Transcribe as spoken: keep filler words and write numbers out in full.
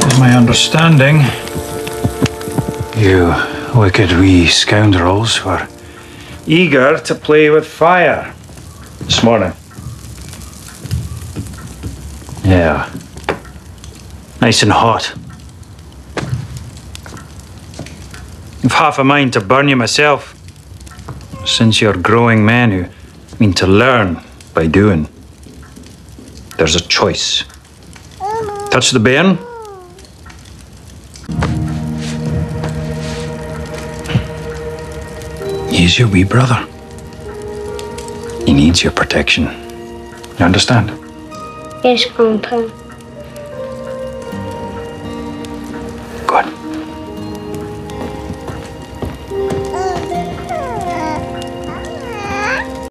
is my understanding, you wicked wee scoundrels were eager to play with fire this morning. Yeah. Nice and hot. I've half a mind to burn you myself, since you're growing men who mean to learn by doing. There's a choice. Touch the bairn. He's your wee brother. He needs your protection. You understand? Yes, Grandpa.